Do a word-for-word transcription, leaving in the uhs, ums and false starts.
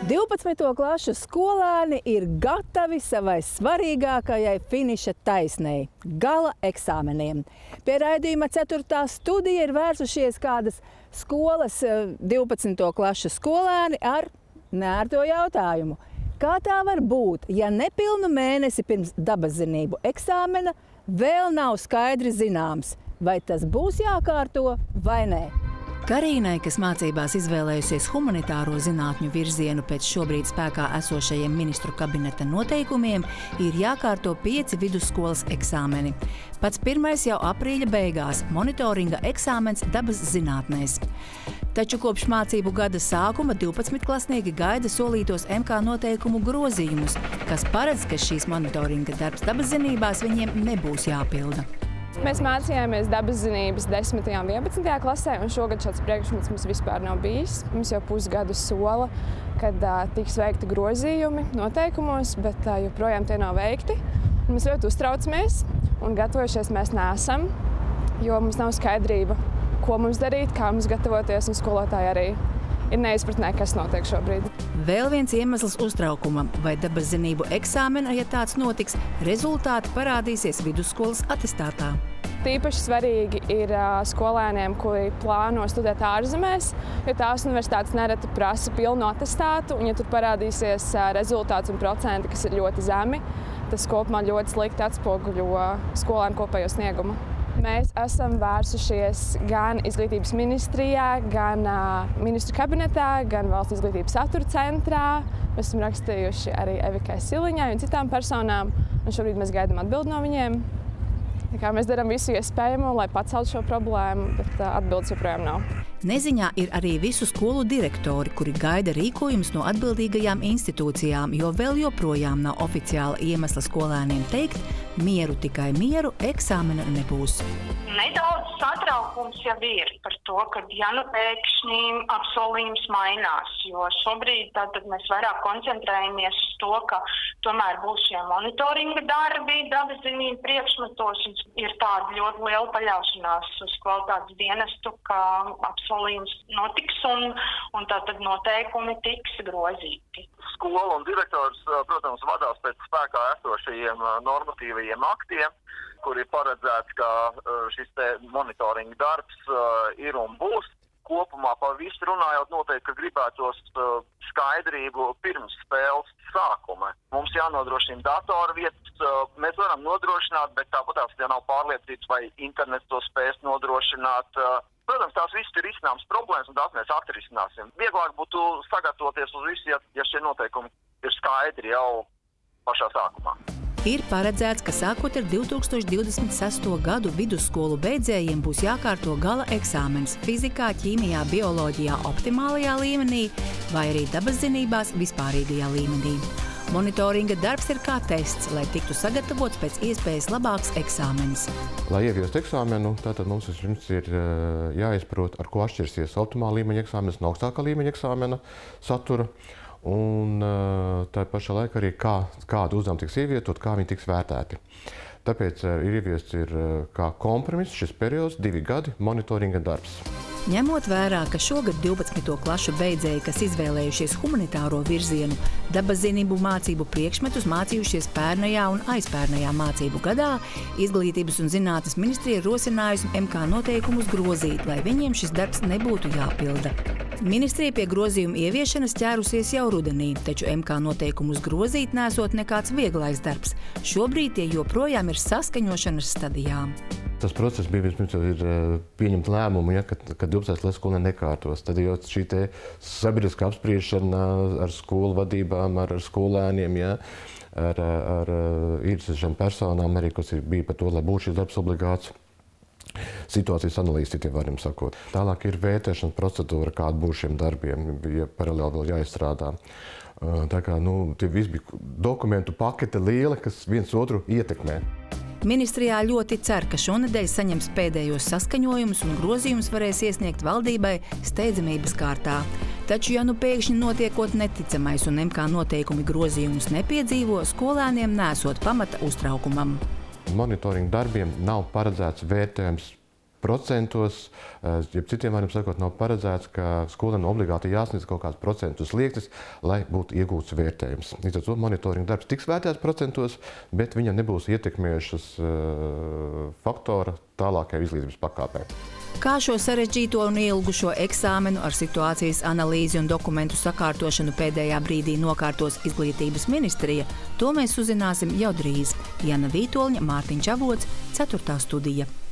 divpadsmito klašu skolēni ir gatavi savai svarīgākajai finiša taisnei – gala eksāmeniem. Pie raidījuma ceturtā studija ir vērsušies kādas skolas divpadsmito klašu skolēni ar neērto jautājumu. Kā tā var būt, ja nepilnu mēnesi pirms dabaszinību eksāmena vēl nav skaidri zināms, vai tas būs jākārto vai nē? Karīnai, kas mācībās izvēlējusies humanitāro zinātņu virzienu pēc šobrīd spēkā esošajiem ministru kabineta noteikumiem, ir jākārto pieci vidusskolas eksāmeni. Pats pirmais jau aprīļa beigās – monitoringa eksāmens dabas zinātnēs. Taču kopš mācību gada sākuma divpadsmitklasnieki gaida solītos M K noteikumu grozījumus, kas paredz, ka šīs monitoringa darbs dabaszinībās viņiem nebūs jāpilda. Mēs mācījāmies dabaszinības desmitajā un vienpadsmitajā klasē, un šogad šāds priekšmets mums vispār nav bijis. Mums jau pusgadu sola, kad uh, tiks veikti grozījumi noteikumos, bet uh, joprojām tie nav veikti. Un mēs ļoti uztraucamies, un gatavojušies mēs neesam, jo mums nav skaidrība, ko mums darīt, kā mums gatavoties, un skolotāji arī ir neizpratnē, kas notiek šobrīd. Vēl viens iemesls uztraukumam, vai dabaszinību eksāmena, ja tāds notiks, rezultāti parādīsies vidusskolas atestātā. Tīpaši svarīgi ir skolēniem, kuri plāno studēt ārzemēs, jo tās universitātes nereti prasa pilnu atestātu, un ja tur parādīsies rezultāts un procenti, kas ir ļoti zemi, tas kopumā ļoti slikti atspoguļo skolēnu kopējo sniegumu. Mēs esam vērsušies gan Izglītības ministrijā, gan uh, ministru kabinetā, gan Valsts izglītības satura centrā. Mēs esam rakstījuši arī Evikai Siliņai un citām personām, un šobrīd mēs gaidām atbildi no viņiem. Tā kā mēs darām visu iespējamo, lai paceltu šo problēmu, bet uh, atbildes joprojām nav. Neziņā ir arī visu skolu direktori, kuri gaida rīkojumus no atbildīgajām institūcijām, jo vēl joprojām nav oficiāla iemesla skolēniem teikt, mieru tikai mieru, eksāmena nebūs. Nedaudz satraukums jau ir par to, ka ja nu pēkšņi apsolījums mainās, jo šobrīd tātad mēs vairāk koncentrējamies uz to, ka tomēr būs šie monitoringa darbi, dabaszinību priekšmetos, ir tāda ļoti liela paļaušanās uz kvalitātes dienestu, ka apsolījums notiks un, un tātad noteikumi tiks grozīti. Skola un direktors, protams, vadās pēc spēkā esošajiem normatīvajiem aktiem, kur ir paredzēts, ka šis te monitoringa darbs ir un būs. Kopumā par visu runājot noteikti, ka gribētos skaidrību pirms spēles sākuma. Mums jānodrošina datoru vietas, mēs varam nodrošināt, bet tāpatās, ja nav pārliecības, vai internets to spēs nodrošināt. Protams, tās viss ir risināmas problēmas, un tās mēs atrisināsim. Vieglāk būtu sagatavoties uz visu, ja, ja šie noteikumi ir skaidri jau pašā sākumā. Ir paredzēts, ka sākot ar divi tūkstoši divdesmit sesto gadu vidusskolu beidzējiem būs jākārto gala eksāmens fizikā, ķīmijā, bioloģijā optimālajā līmenī vai arī dabaszinībās vispārīgajā līmenī. Monitoringa darbs ir kā tests, lai tiktu sagatavots pēc iespējas labāks eksāmens. Lai ieviestu eksāmenu, tātad mums vispirms ir jāizprot, ar ko atšķirsies optimāla līmeņa eksāmenes no augstākā līmeņa eksāmena satura. Un tā pašā laikā arī kā, kādu uzdevumu tiks ievietot, kā viņi tiks vērtēti. Tāpēc ir ieviests ir kā kompromiss šis periods, divi gadi monitoringa darbs. Ņemot vērā, ka šogad divpadsmito klašu beidzēji, kas izvēlējušies humanitāro virzienu, dabaszinību mācību priekšmetus mācījušies pērnajā un aizpērnajā mācību gadā, Izglītības un zinātnes ministrija ir rosinājusi M K noteikumus grozīt, lai viņiem šis darbs nebūtu jāpilda. Ministrija pie grozījuma ieviešanas ķērusies jau rudenī, taču M K noteikumus grozīt nesot nekāds vieglais darbs. Šobrīd tie joprojām ir saskaņošanas stadijām. Tas process bija vispirms jau ir pieņemt lēmumu, ja, ka, ka divpadsmitās klases skolā nekārtos. Tad jau šī te sabiedriskā apspriešana ar skolu vadībām, ar, ar skolēniem, ja, ar, ar interesēšām personām, arī, kas bija par to, lai būtu šis darbs obligāts. Situācijas analīzi, ja varam sakot. Tālāk ir vērtēšanas procedūra, kāda būs šiem darbiem, ja paralēli vēl jāizstrādā. Tā kā, nu, tie visi bija dokumentu pakete liela, kas viens otru ietekmē. Ministrijā ļoti cer, ka šonedēļ saņems pēdējos saskaņojumus un grozījumus varēs iesniegt valdībai steidzamības kārtā. Taču, ja nu pēkšņi notiekot neticamais un M K noteikumi grozījumus nepiedzīvo, skolēniem nesot pamata uztraukumam. Monitoringa darbiem nav paredzēts vērtējums procentos, ja citiem vārdiem sakot, nav paredzēts, ka skolēnam obligāti jāsniedz kaut kāds procentu sliektis, lai būtu iegūts vērtējums. Līdz ar to monitoringa darbs tiks vērtēts procentos, bet viņam nebūs ietekmējušas uh, faktora tālākajai izglītības pakāpē. Kā šo sarežģīto un ilgušo eksāmenu ar situācijas analīzi un dokumentu sakārtošanu pēdējā brīdī nokārtos Izglītības ministrija, to mēs uzzināsim jau drīz. Jana Vītoļņa, Mārtiņš Avots, ceturtā studija.